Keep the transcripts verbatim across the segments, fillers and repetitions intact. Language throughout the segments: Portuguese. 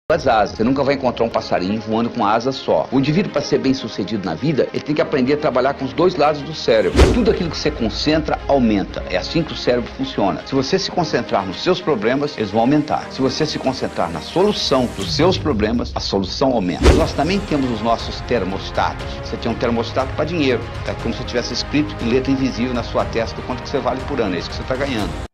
as asas. Você nunca vai encontrar um passarinho voando com uma asa só. O indivíduo, para ser bem sucedido na vida, ele tem que aprender a trabalhar com os dois lados do cérebro. Tudo aquilo que você concentra, aumenta. É assim que o cérebro funciona. Se você se concentrar nos seus problemas, eles vão aumentar. Se você se concentrar na solução dos seus problemas, a solução aumenta. Nós também temos os nossos termostatos. Você tem um termostato para dinheiro. É como se tivesse escrito em letra invisível na sua testa quanto que você vale por ano. É isso que você está ganhando.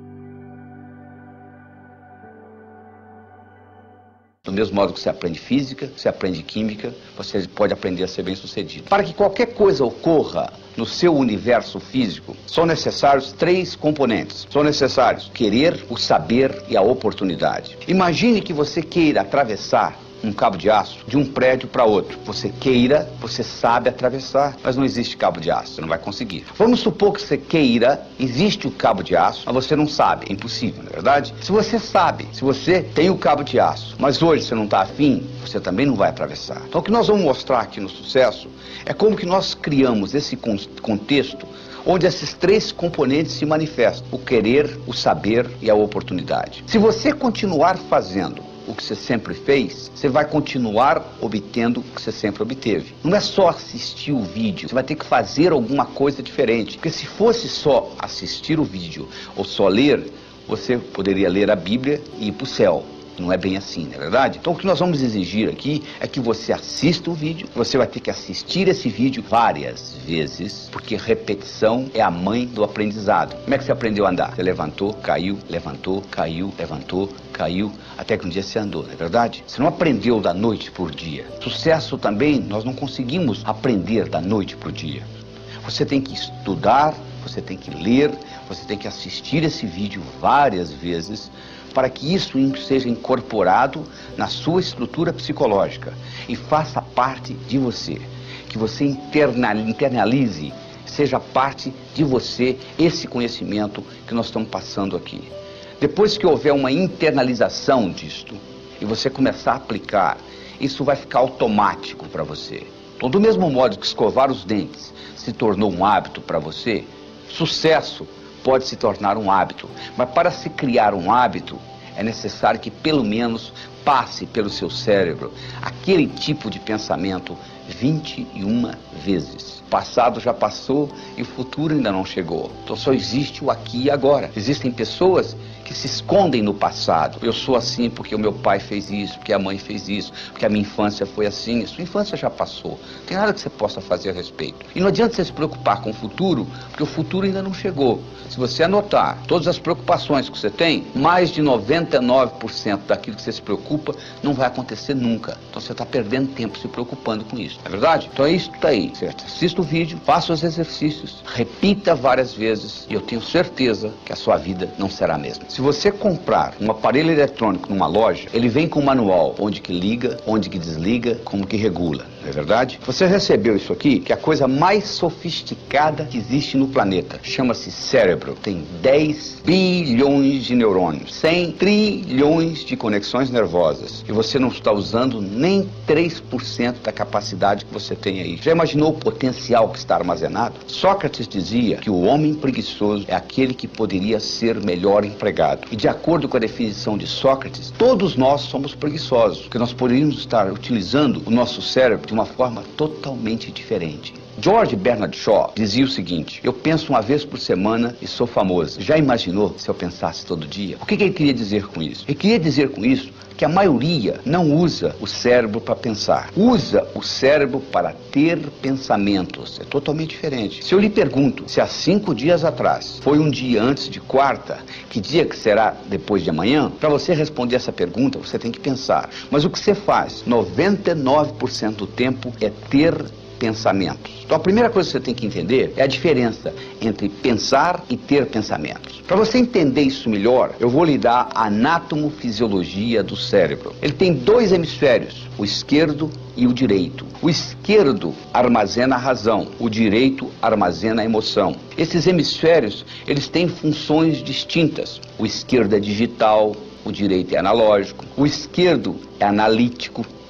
Do mesmo modo que você aprende física, você aprende química, você pode aprender a ser bem-sucedido. Para que qualquer coisa ocorra no seu universo físico, são necessários três componentes. São necessários querer, o saber e a oportunidade. Imagine que você queira atravessar um cabo de aço de um prédio para outro. Você queira, você sabe atravessar, mas não existe cabo de aço, você não vai conseguir. Vamos supor que você queira, existe o cabo de aço, mas você não sabe, é impossível, não é verdade? Se você sabe, se você tem o cabo de aço, mas hoje você não está afim, você também não vai atravessar. Então o que nós vamos mostrar aqui no Sucesso é como que nós criamos esse contexto onde esses três componentes se manifestam: o querer, o saber e a oportunidade. Se você continuar fazendo o que você sempre fez, você vai continuar obtendo o que você sempre obteve. Não é só assistir o vídeo, você vai ter que fazer alguma coisa diferente. Porque se fosse só assistir o vídeo ou só ler, você poderia ler a Bíblia e ir para o céu. Não é bem assim, não é verdade? Então o que nós vamos exigir aqui é que você assista o vídeo. Você vai ter que assistir esse vídeo várias vezes, porque repetição é a mãe do aprendizado. Como é que você aprendeu a andar? Você levantou, caiu, levantou, caiu, levantou, caiu, até que um dia você andou, não é verdade? Você não aprendeu da noite por dia. Sucesso também, nós não conseguimos aprender da noite por dia. Você tem que estudar, você tem que ler, você tem que assistir esse vídeo várias vezes, para que isso seja incorporado na sua estrutura psicológica e faça parte de você. Que você internalize, seja parte de você, esse conhecimento que nós estamos passando aqui. Depois que houver uma internalização disto e você começar a aplicar, isso vai ficar automático para você. Então, do mesmo modo que escovar os dentes se tornou um hábito para você, sucesso pode se tornar um hábito. Mas para se criar um hábito, é necessário que pelo menos passe pelo seu cérebro aquele tipo de pensamento vinte e uma vezes. O passado já passou e o futuro ainda não chegou. Então só existe o aqui e agora. Existem pessoas que se escondem no passado. Eu sou assim porque o meu pai fez isso, porque a mãe fez isso, porque a minha infância foi assim. A sua infância já passou. Não tem nada que você possa fazer a respeito. E não adianta você se preocupar com o futuro, porque o futuro ainda não chegou. Se você anotar todas as preocupações que você tem, mais de noventa e nove por cento daquilo que você se preocupa não vai acontecer nunca. Então você está perdendo tempo se preocupando com isso. É verdade? Então é isso que está aí, certo? Assista o vídeo, faça os exercícios, repita várias vezes e eu tenho certeza que a sua vida não será a mesma. Se você comprar um aparelho eletrônico numa loja, ele vem com um manual onde que liga, onde que desliga, como que regula. Não é verdade? Você recebeu isso aqui, que é a coisa mais sofisticada que existe no planeta. Chama-se cérebro. Tem dez bilhões de neurônios, cem trilhões de conexões nervosas. E você não está usando nem três por cento da capacidade que você tem aí. Já imaginou o potencial que está armazenado? Sócrates dizia que o homem preguiçoso é aquele que poderia ser melhor empregado. E de acordo com a definição de Sócrates, todos nós somos preguiçosos, porque nós poderíamos estar utilizando o nosso cérebro de uma forma totalmente diferente. George Bernard Shaw dizia o seguinte: eu penso uma vez por semana e sou famoso. Já imaginou se eu pensasse todo dia? O que que ele queria dizer com isso? Ele queria dizer com isso que a maioria não usa o cérebro para pensar. Usa o cérebro para ter pensamentos. É totalmente diferente. Se eu lhe pergunto se há cinco dias atrás foi um dia antes de quarta, que dia que será depois de amanhã? Para você responder essa pergunta, você tem que pensar. Mas o que você faz noventa e nove por cento do tempo é ter pensamentos. Então a primeira coisa que você tem que entender é a diferença entre pensar e ter pensamentos. Para você entender isso melhor, eu vou lhe dar a anatomofisiologia do cérebro. Ele tem dois hemisférios, o esquerdo e o direito. O esquerdo armazena a razão, o direito armazena a emoção. Esses hemisférios, eles têm funções distintas. O esquerdo é digital, o direito é analógico. O esquerdo é analítico,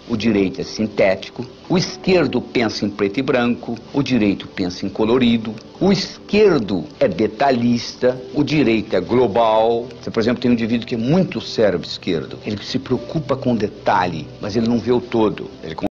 o direito é sintético, o esquerdo pensa em preto e branco, o direito pensa em colorido, o esquerdo é detalhista, o direito é global. Você, por exemplo, tem um indivíduo que é muito cérebro esquerdo, ele se preocupa com detalhe, mas ele não vê o todo. Ele